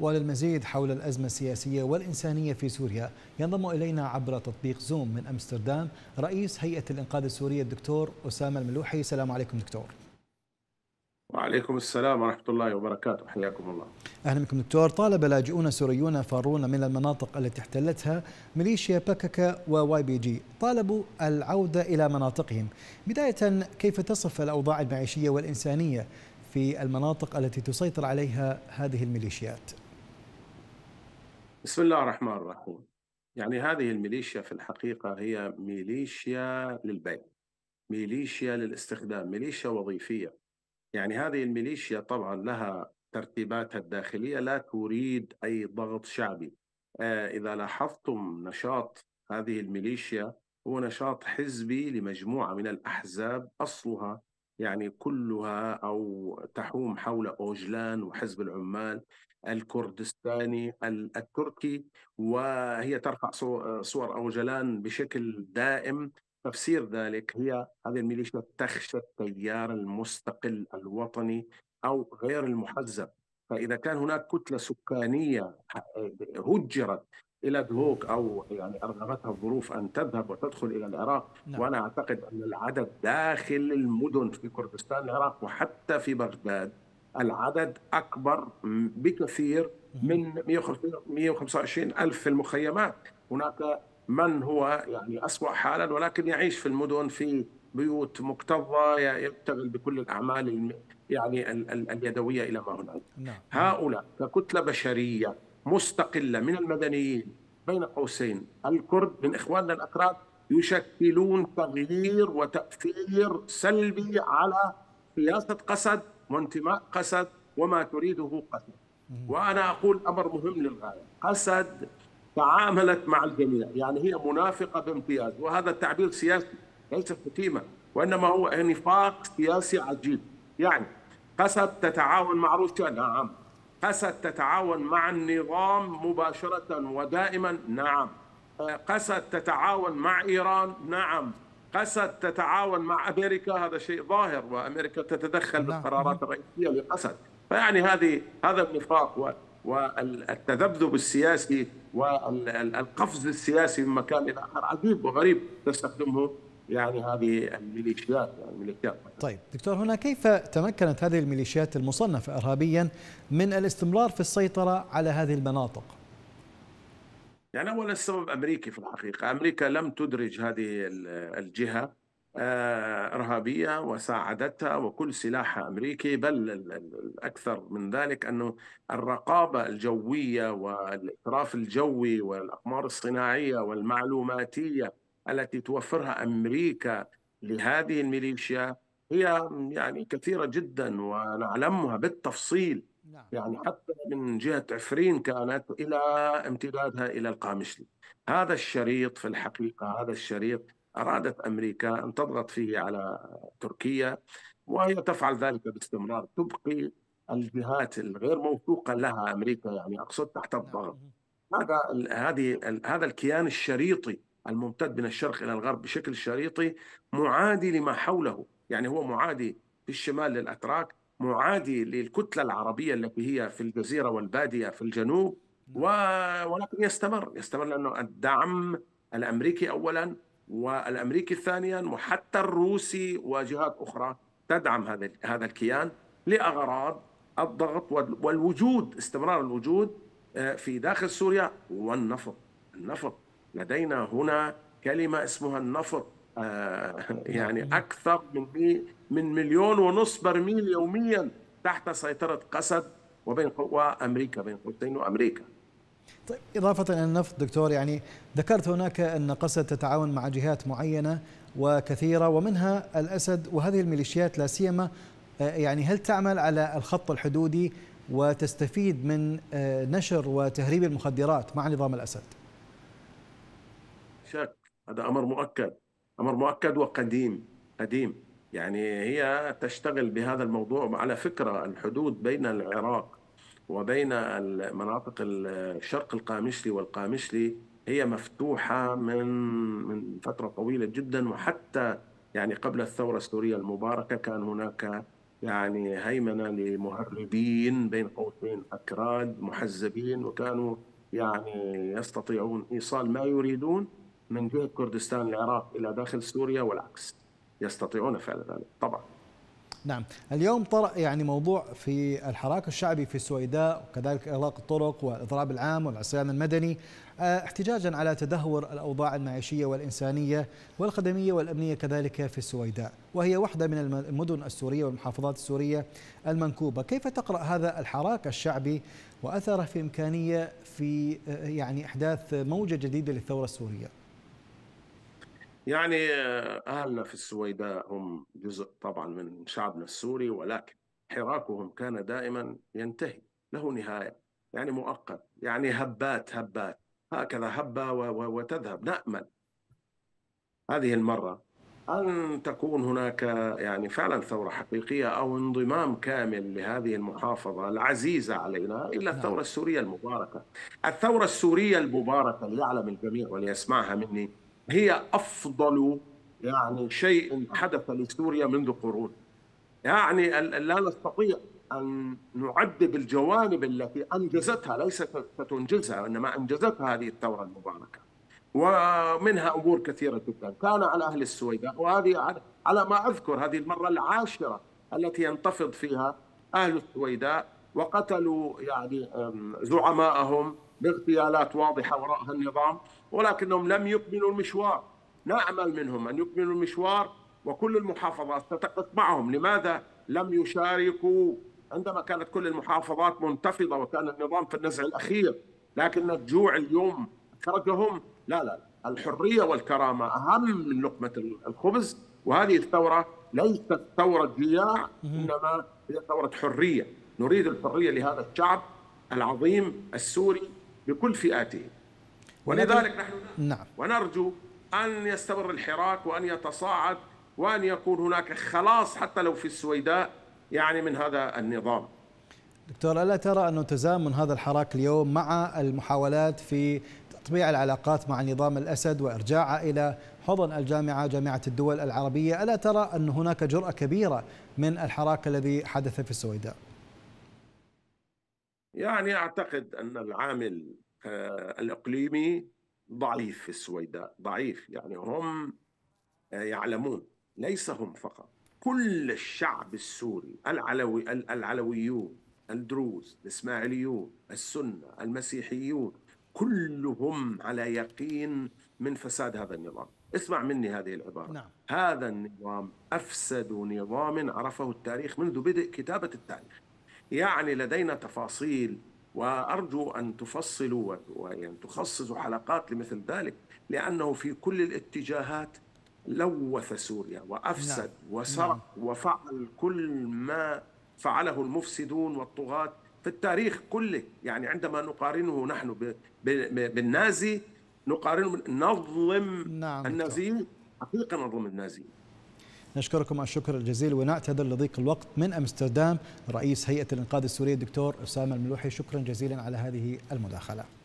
وللمزيد حول الأزمة السياسية والإنسانية في سوريا ينضم إلينا عبر تطبيق زوم من أمستردام رئيس هيئة الإنقاذ السورية الدكتور أسامة الملوحي. السلام عليكم دكتور. وعليكم السلام ورحمة الله وبركاته، حياكم الله. أهلا بكم دكتور. طالب لاجئون سوريون فارون من المناطق التي احتلتها ميليشيا باكاكا وواي بي جي طالبوا العودة إلى مناطقهم. بداية، كيف تصف الأوضاع المعيشية والإنسانية في المناطق التي تسيطر عليها هذه الميليشيات؟ بسم الله الرحمن الرحيم. يعني هذه الميليشيا في الحقيقة هي ميليشيا للبيع، ميليشيا للاستخدام، ميليشيا وظيفية. يعني هذه الميليشيا طبعا لها ترتيباتها الداخلية، لا تريد أي ضغط شعبي. إذا لاحظتم نشاط هذه الميليشيا هو نشاط حزبي لمجموعة من الأحزاب أصلها يعني كلها أو تحوم حول أوجلان وحزب العمال الكردستاني التركي، وهي ترفع صور أوجلان بشكل دائم. تفسير ذلك هي هذه الميليشيا تخشى التيار المستقل الوطني أو غير المحزب. فإذا كان هناك كتلة سكانية هجرت إلى دهوك أو يعني أرغمتها الظروف أن تذهب وتدخل إلى العراق، نعم. وأنا أعتقد أن العدد داخل المدن في كردستان العراق وحتى في بغداد العدد أكبر بكثير من 125 ألف في المخيمات. هناك من هو يعني أسوأ حالا ولكن يعيش في المدن في بيوت مكتظة، يشتغل بكل الأعمال يعني اليدوية إلى ما هنالك. نعم. هؤلاء ككتلة بشرية مستقلة من المدنيين بين قوسين الكرد من إخواننا الأكراد يشكلون تغيير وتأثير سلبي على سياسة قسد وانتماء قسد وما تريده قسد. وأنا أقول أمر مهم للغاية، قسد تعاملت مع الجميع، يعني هي منافقة بامتياز، وهذا التعبير سياسي ليس شتيمة، وإنما هو نفاق سياسي عجيب. يعني قسد تتعاون مع روسيا؟ نعم. قسد تتعاون مع النظام مباشرة ودائما؟ نعم. قسد تتعاون مع إيران؟ نعم. قسد تتعاون مع أمريكا؟ هذا شيء ظاهر، وأمريكا تتدخل نعم. بالقرارات الرئيسية لقسد. فيعني هذا النفاق والتذبذب السياسي والقفز السياسي من مكان إلى آخر عجيب وغريب تستخدمه يعني هذه الميليشيات، يعني الميليشيات. طيب دكتور، هنا كيف تمكنت هذه الميليشيات المصنفة إرهابيا من الاستمرار في السيطرة على هذه المناطق؟ يعني أولا السبب أمريكي في الحقيقة. أمريكا لم تدرج هذه الجهة إرهابية وساعدتها، وكل سلاحها أمريكي. بل الأكثر من ذلك أنه الرقابة الجوية والإطراف الجوي والأقمار الصناعية والمعلوماتية التي توفرها أمريكا لهذه الميليشيا هي يعني كثيرة جدا ونعلمها بالتفصيل. نعم. يعني حتى من جهة عفرين كانت إلى امتدادها إلى القامشلي. هذا الشريط في الحقيقة، هذا الشريط أرادت أمريكا أن تضغط فيه على تركيا، وهي تفعل ذلك باستمرار، تبقي الجهات الغير موثوقة لها أمريكا، يعني أقصد تحت نعم. الضغط. هذا الكيان الشريطي الممتد من الشرق إلى الغرب بشكل شريطي معادي لما حوله. يعني هو معادي في الشمال للأتراك، معادي للكتلة العربية التي هي في الجزيرة والبادية في الجنوب، ولكن يستمر لأنه الدعم الأمريكي أولا، والأمريكي ثانيا، وحتى الروسي وجهات أخرى تدعم هذا الكيان لأغراض الضغط والوجود، استمرار الوجود في داخل سوريا. والنفط، النفط لدينا هنا كلمة اسمها النفط، يعني نعم. أكثر من 1.5 مليون برميل يوميا تحت سيطرة قسد وأمريكا، بين قوسين وأمريكا. طيب، إضافة إلى النفط دكتور، يعني ذكرت هناك أن قسد تتعاون مع جهات معينة وكثيرة ومنها الأسد، وهذه الميليشيات لا سيما يعني هل تعمل على الخط الحدودي وتستفيد من نشر وتهريب المخدرات مع نظام الأسد؟ شك، هذا أمر مؤكد، أمر مؤكد وقديم قديم. يعني هي تشتغل بهذا الموضوع. على فكرة الحدود بين العراق وبين المناطق الشرق القامشلي والقامشلي هي مفتوحة من فترة طويلة جدا، وحتى يعني قبل الثورة السورية المباركة كان هناك يعني هيمنة لمهربين بين قوسين أكراد محزبين، وكانوا يعني يستطيعون إيصال ما يريدون من جهة كردستان العراق إلى داخل سوريا والعكس، يستطيعون فعل ذلك طبعا. نعم. اليوم طرأ يعني موضوع في الحراك الشعبي في السويداء، وكذلك إغلاق الطرق والإضراب العام والعصيان المدني، احتجاجا على تدهور الأوضاع المعيشية والإنسانية والخدمية والأمنية كذلك في السويداء، وهي واحدة من المدن السورية والمحافظات السورية المنكوبة. كيف تقرأ هذا الحراك الشعبي وأثره في إمكانية في يعني إحداث موجة جديدة للثورة السورية؟ يعني أهلنا في السويداء هم جزء طبعا من شعبنا السوري، ولكن حراكهم كان دائما ينتهي، له نهاية، يعني مؤقت، يعني هبات هبات، هكذا هبة وتذهب. نأمل هذه المرة أن تكون هناك يعني فعلا ثورة حقيقية أو انضمام كامل لهذه المحافظة العزيزة علينا إلى نعم. الثورة السورية المباركة. الثورة السورية المباركة ليعلم الجميع وليسمعها مني، هي أفضل يعني شيء حدث لسوريا منذ قرون. يعني لا نستطيع أن نعدد الجوانب التي أنجزتها، ليست ستنجزها، إنما أنجزتها هذه الثورة المباركة. ومنها امور كثيره جدا كان على اهل السويداء، وهذه على ما اذكر هذه المره العاشره التي ينتفض فيها اهل السويداء وقتلوا يعني زعمائهم باغتيالات واضحه وراءها النظام، ولكنهم لم يكملوا المشوار. نامل منهم ان يكملوا المشوار، وكل المحافظات ستقف معهم. لماذا لم يشاركوا عندما كانت كل المحافظات منتفضه وكان النظام في النزع الاخير؟ لكن الجوع اليوم خرجهم. لا لا، الحرية والكرامة أهم من لقمة الخبز، وهذه الثورة ليست ثورة جياع، إنما هي ثورة حرية. نريد الحرية لهذا الشعب العظيم السوري بكل فئاته، ولكن ولذلك نحن نعم. ونرجو أن يستمر الحراك وأن يتصاعد، وأن يكون هناك خلاص حتى لو في السويداء يعني من هذا النظام. دكتور، ألا ترى أنه تزامن هذا الحراك اليوم مع المحاولات في تطبيع العلاقات مع نظام الأسد وإرجاعها إلى حضن جامعة الدول العربية، ألا ترى أن هناك جرأة كبيرة من الحراك الذي حدث في السويداء؟ يعني أعتقد أن العامل الإقليمي ضعيف في السويداء، ضعيف. يعني هم يعلمون، ليس هم فقط، كل الشعب السوري، العلويون، الدروز، الإسماعيليون، السنة، المسيحيون، كلهم على يقين من فساد هذا النظام. اسمع مني هذه العبارة: نعم. هذا النظام أفسد نظام عرفه التاريخ منذ بدء كتابة التاريخ. يعني لدينا تفاصيل، وأرجو أن تفصلوا وأن تخصصوا حلقات لمثل ذلك، لأنه في كل الاتجاهات لوث سوريا نعم. وأفسد نعم. وسرق وفعل كل ما فعله المفسدون والطغاة في التاريخ كله. يعني عندما نقارنه نحن بالنازي، نظلم نعم دكتور، النازيين، حقيقة نظلم النازيين. نشكركم الشكر الجزيل ونعتذر لضيق الوقت. من أمستردام رئيس هيئة الإنقاذ السورية الدكتور أسامة الملوحي، شكرا جزيلا على هذه المداخلة.